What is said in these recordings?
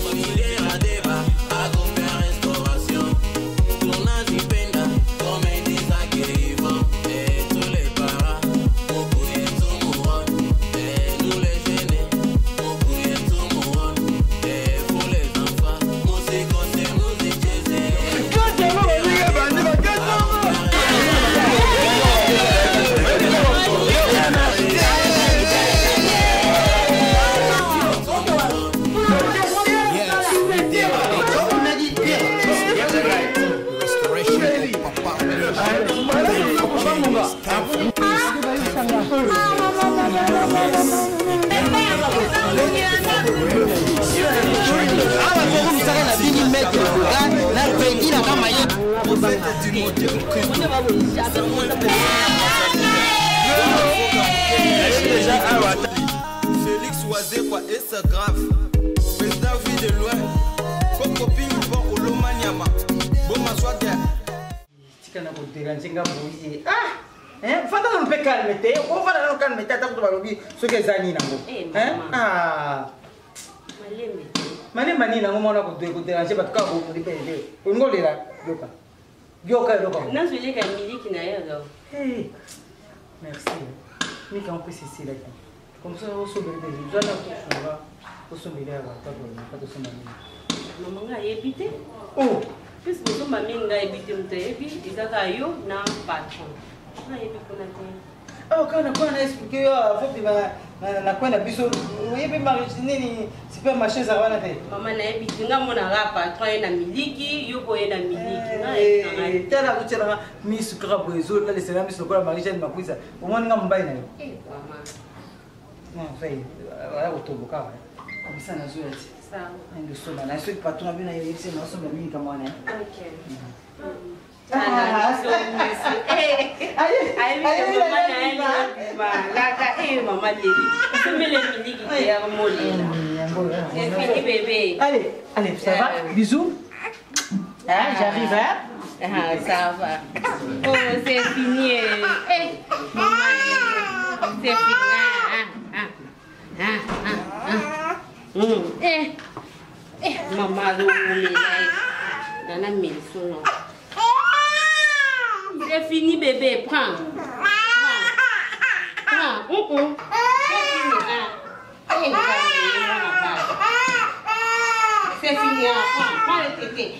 Félix Oisé quoi et c'est grave. Président vie de loin. Comme copine bon au Lomaniama. Bon ma soirée. Tika na koderange nga boye. Ah! Fanda no pe calmete. Ko fanda no calmete ata ko balobi soki ezani nango. Ah! Malembe. Malemba ni nango mona ko koderange batuka ko libele. Ngolera yoka. Yoka. Nazwile ka miliki na yo. Hey. Merci. Mais quand on peut cesser là. Comme ça on sauve des gens là on va au sommet là pas de sommet. Maman nga yebite. Oh. Puis que maman nga yebite mtebi izaka yo na patron. Na yebi kona te. Oh quand on a expliqué faut que na quoi na biso yebi mariner ni supermarché ça va na te. Maman na yebite nga mona ga patron na miliki yo boye na miliki na yebite. Tala kuchera mi sukra boezo là les salami sukra marisha ma kuisa. Au moins nga mbai na yo. Maman. Non, fait, voilà au tobo car. Comme ça na zoya. Ça. Ndio soma. Na sio patron bina yeye sema soma mimi kama wana. Okay. Ah, so maman Lévi. Tu mets les miliki qui a molé. C'est fini bébé. Allez, ça va? Bisous. Ah, j'arrive hein? Ah, ça va. Oh, c'est fini. Maman, c'est fini. Maman, dans la maison. C'est fini, bébé. Prends. C'est fini. Prends le tété.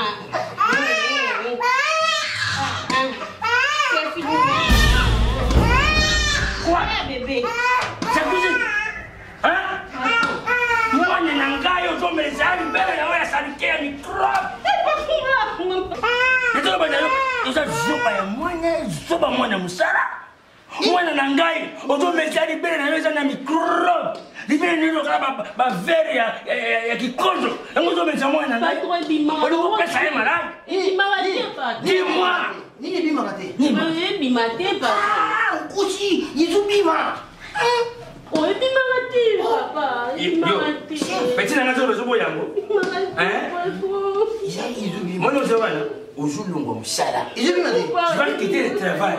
C'est fini. Quoi, bébé? C'est fini. Hein? Moi, je n'ai pas eu de mes amis, mais je vais s'arrêter à microbe. Je mwana na ngai otomesa libele na yo eza na microbe libele nino kala bavere ya kikozo yango ozomesa mwana na ngai olikopesa ye maladi dis-moi nini bimaka te ebima te papa nkusi yizobima oyebimaka te papa peti na ngai zoboya yango mwana oza wana ozolongwa mosala tu vas quitter le travail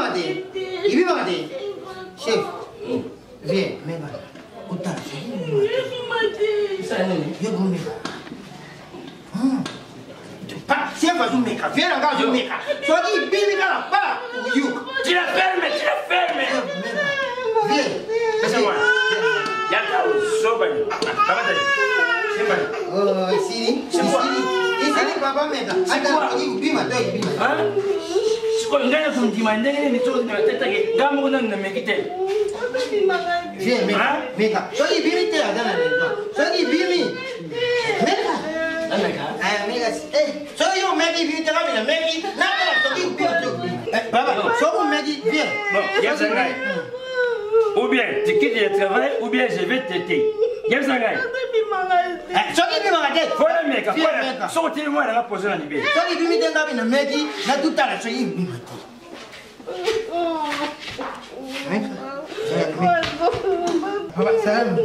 chef viens mema utala chef azumeka viens là azumeka soki bimika la pa uyuka tu la fermes viens c'est moi yaka usobani kabata sembani oh siri Isini papa meka. Ata ubima to ubima. Ah? Siko ngana kumjima ndenge ni to na tata ke gamu kuna na mekite. Je meka. Soki bimi te adana ndo. Soki bimi. Meka. Meka. Ah meka. Soki yo meki bimi te kamina meki. Na soki ubima to. Papa, soki meki bien. Bon, yasangai. Ou bien tu quittes le travail ou bien je vais t'aider. Yasangai. Soki bimaka te. Voilà meka, voilà. Sortez moi la poser na libé. Soki bimi te kamina meki na tutala soki bima te. Papa, salam.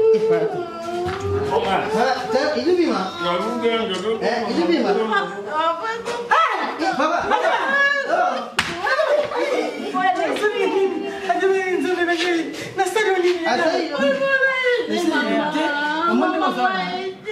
Itu bima. Itu bima. Papa.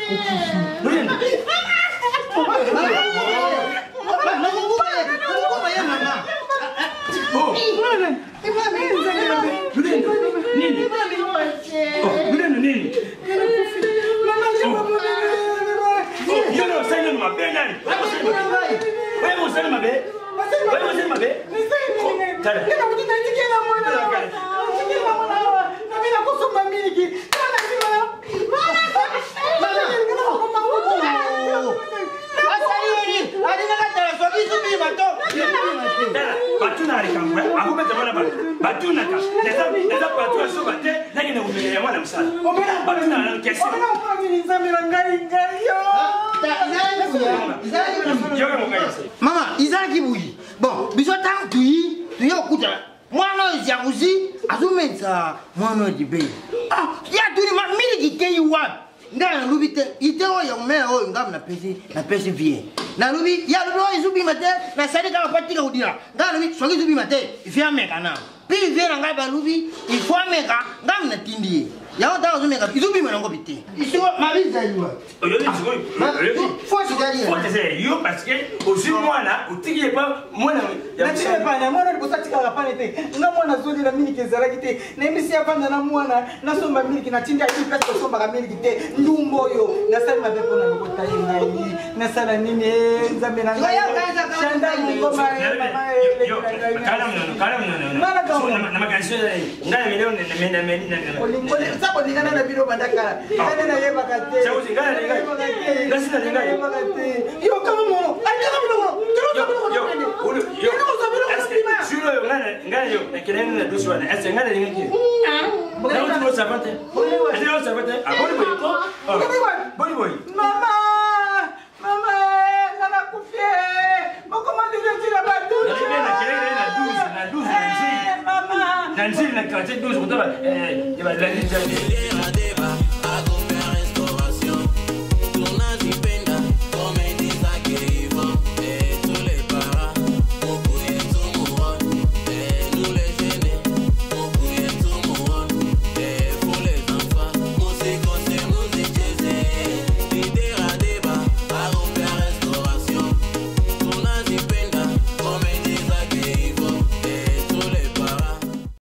Mama, izaki buyi. Bon, bisota tuyi, tuyi okuta. Mwana jakuzi, azumenza mwana dibe. Ah, ya tuni ma miliki keyi wapi? Ngana lubite, ite oyo mea oyo ngam na pesi vie. Na lubi, ya lubi oyo zubi mate, na sadi kama patika udira. Ngana lubi, swagi zubi mate, ifia meka na. Pi vie na ngaba lubi, ifua meka, ngam na tindi. Ya wata uzumeka, izubi mwana ngobite. Isiwa mabiza yuwa. Oyo ni ziko. Force gari. Force c'est yo parce que aussi mwana, utiki pas mwana. Na tile pana, mwana liposatika kapane te. Nga mwana zodi na miliki ezalaki te. Na emisi ya panda na mwana, na somba miliki na tinda hii pesa somba ka miliki te. Ndumbo yo, na sala mabepo na lokota ngai. Na sala nini nzambe na ngai. Shanda ngoma mama Kala mnono. Na makanso ngana milioni na Olingole sabo lingana na biro bandaka. Ngana na yeba kate. Sabo ngana na ngai. Ngasina na ngai. Yo kama mono. Ai kama mono. Yo. Suro yo ngana yo. Kelele na dusu wana. Ese ngana lingi. Na utu savate. Ese savate. Aboni boy ko. Boni boy. Mama. Mama, nana kufie. Moko mandile tira batu. Na 12 Mama. Nanzili na 12 kutoka la